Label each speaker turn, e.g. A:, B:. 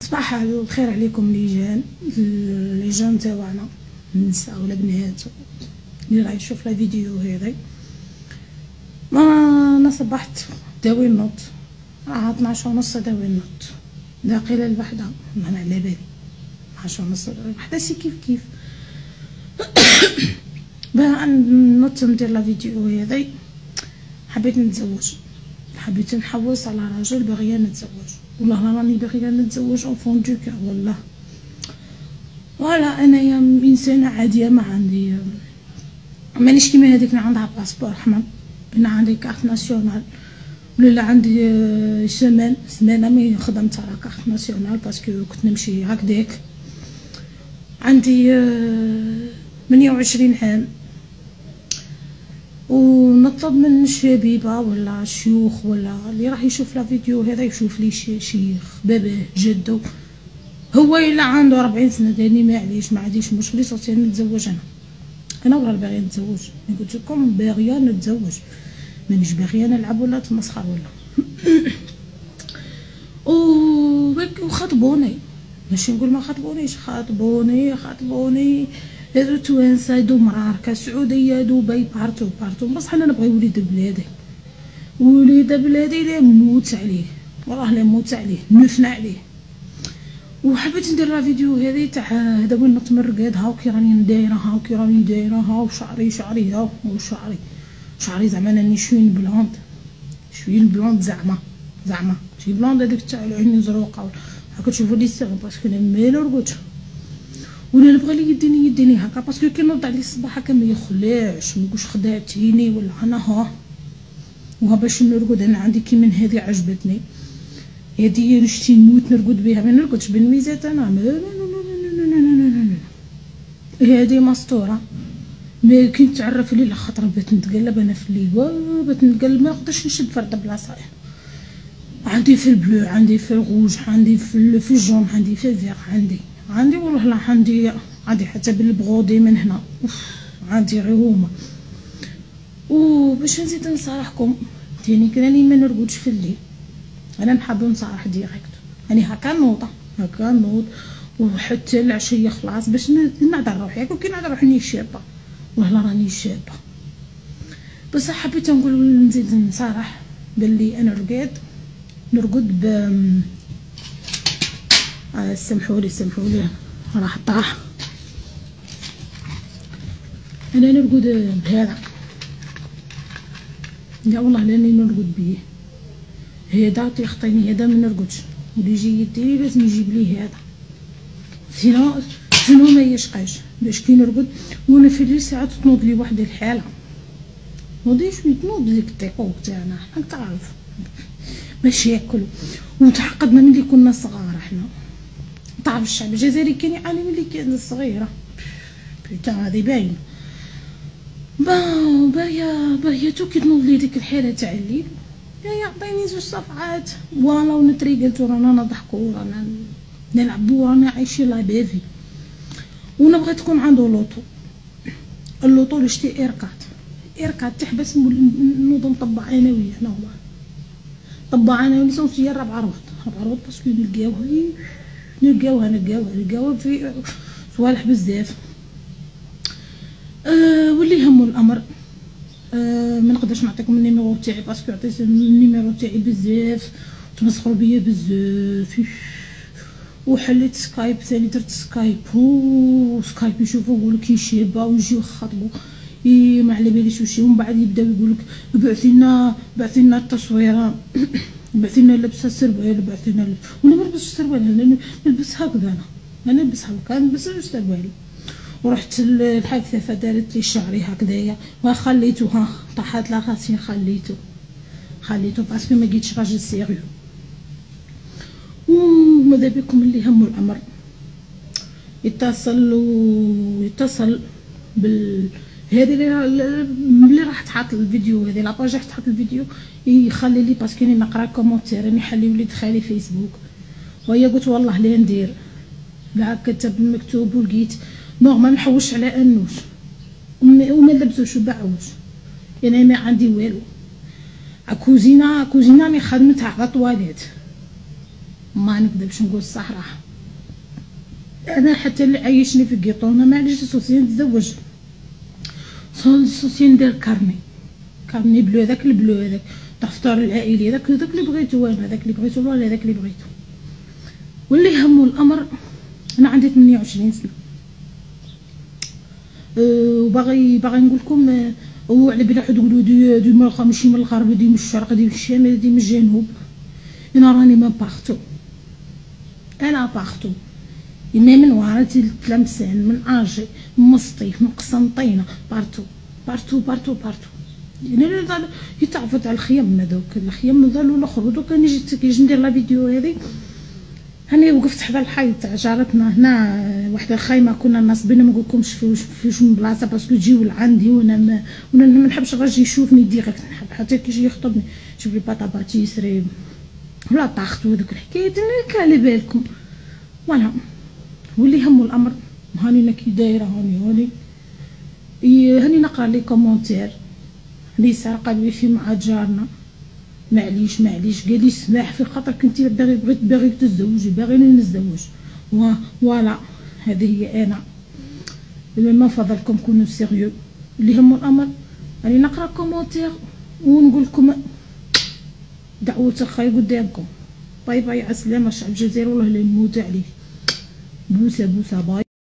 A: صباح الخير عليكم لي جان تاعنا النساء ولا بنات اللي راه يشوف لا فيديو هذا. ما انا صبحت داوي النوض راه 12:30 داوي النوض داقيله الوحده انا على بالي 12:30 الوحده سي كيف باه نوض ندير لا فيديو هذا. حبيت نتزوج، حبيت نحوس على راجل باغيه نتزوج، والله راني باغيه نتزوج اون فون دو كور والله. فوالا انايا انسانه عاديه، ما عندي مانيش كيما هذيك اللي عندها باسبور احمر، انا عندي كارت ناسيونال، ولا عندي سمانه مي خدمت على كارت ناسيونال باسكو كنت نمشي هكذاك. عندي 28 عام، ونطلب من الشبيبه ولا الشيوخ ولا اللي راح يشوف لا فيديو هذا يشوف لي شيخ باباه جدو، هو الا عنده 40 سنه داني ما عنديش مشكل صوتي نتزوج. انا والله باغيه نتزوج، قلت لكم باغيه نتزوج، مانيش باغيه نلعب ولا نتمسخر ولا وخطبوني، ماشي نقول ما خطبونيش، خطبوني هادو توانسه هادو مراركه سعوديه دبي بارتو بصح انا نبغي وليد بلادي لا موت عليه والله، لا موت عليه نفنى عليه. وحبيت ندير لا فيديو هذه تاع هذا وين نتمرقد، هاو كي راني دايره هاو شعري هاو شعري زعما راني شوين بلوند زعما شي بلوند هذيك تاع العين زروقه هاكا تشوفوا لي السبب، باسكو انا مالو رقدت ولا نبغي لي يديني هكا، باسكو كي نوض عليه الصباح هكا ما يخلعش، ما نقولش خدعتيني ولا انا وها باش نرقد. انا عندي كي من هذه عجبتني هذه نشتي نموت نرقد بها، ما نرقدش بالميزات انا هذه مسطوره. ما كي نتعرف لي خاطر بغيت نتقلب انا في الليل ما نقدرش نشد فرد بلاصه. عندي في البلو، عندي في الغوج، عندي في الجون، عندي في الفيغ، عندي والله لا عندي حتى بالبغودي من هنا، عندي غير هما. وباش نزيد نصارحكم تاني كراني ما نرقدش في الليل، انا نحب نصارح ديريكت، يعني هكا نوض وحتى العشيه خلاص باش نعذر روحي. كي نعذر روحي راني شابه والله راني شابه، بصح حبيت نقول نزيد نصارح باللي انا نرقد سمحولي راح طاح. انا نرقد بهذا، لا والله لاني نرقد بيه هذا تيخطيني، هذا ما نرقدش، واللي يجي يديني لازم يجيب لي هذا، سينو ما يشقاش باش كي نرقد. وانا في الليل ساعات تنوض لي واحد الحاله، نوضيش تنوض ديك الطيقوق تاعنا راك تعرف باش ياكلوا. وتعقدنا ملي كنا صغار احنا، تعرف الشعب الجزائري كان يعاني ملي كان صغيره بيتا هذه باينه. باهيه تو كي تنوض لي ديك الحاله تاع الليل يعطيني 2 صفعات وانا ونتريقلت ورانا نضحكوا ورانا نلعبوا ورانا عايشين لا بيفي. ونبغي تكون عنده اللوطو اللي شتي ايركات تحبس نوض نطبع انا وياه. انا والله طبع انا ونسوس هي 4 روض باسكو نلقاوها في صوالح بزاف. واللي يهمو الامر ما نقدرش نعطيكم النيميرو تاعي باسكو عطيت النيميرو تاعي بزاف تمسخروا بيا بزاف. وحليت سكايب ثاني، درت سكايب يشوفوا يقولوا كي شابه ويجيو يخاطبوا ما على باليش وشي، ومن بعد يبداو يقولك بعثينا التصويره بعثينا لبسه السروال بعثينا وانا ما نلبسش السروال، انا نلبس هكذا، انا نلبس هكا نلبس السروال. ورحت الحفافه دارت لي شعري هكذايا وخليته طاحت لا راسي خليته باسكو ما جيتش راجل سيريو. وماذا بكم اللي همو الامر يتصل هذه اللي راح تحط الفيديو، هذه لاباج راح تحط الفيديو يخلي لي باسكو راني نقرا كومونتير، راني نحلي وليد خالي فيسبوك. وهي قلت والله لا ندير كاع كتب المكتوب ولقيت نورمال نحوش على انوش وما نلبسوش وباعوش، يعني ما عندي والو. كوزينه راني خدمتها على طواليت ما نكذبش نقول الصراحه. انا حتى اللي عايشني في قيطونه معليش سوسي نتزوج، سوسي ندير كارني بلو، هذاك البلو هذاك تاع الفطار العائلي، هذاك اللي بغيتو انا، هذاك اللي بغيتو ولا هذاك اللي بغيتو. واللي همو الامر انا عندي 28 سنه وباغي نقول لكم وعلى بلا حد تقولوا دي من ماشي من الغرب، دي من الشرق، دي من الشمال، دي من الجنوب. انا راني من بارتو، انا بارتو، من وارتي لتلمسان، من اجي، من مسطيف، من قسنطينه، بارتو بارتو بارتو بارتو. يعني يتعرفوا على الخيام هذوك، الخيام ظلوا الاخر. دوكا نجي ندير لا فيديو هذه، هاني وقفت حدا الحي تاع جارتنا هنا، واحد الخيمه كنا ناصبين، ما نقولكمش فيش من بلاصه باسكو تجيو لعندي، وانا ما نحبش الراجل يشوفني ديريكت، نحب حتى كي يجي يخطبني يشوف لي باطاباتي يسري ولا طاخت ودوك الحكايات اللي على بالكم. فوالا. واللي همو الامر هاني انا كي دايره، هاني نقرا لي كومونتير اللي سارقه الويفي مع جارنا. معليش قال لي سماح في خاطر كنتي باغي تتزوجي، باغيني نتزوج. فوالا هذه هي انا. ما فضلكم كونوا سيريو. اللي همو الامر راني نقرا كومونتير ونقول لكم دعوة الخير قدامكم. باي باي، على السلامه شعب الجزائر، والله لا يموت عليه. بوسه باي.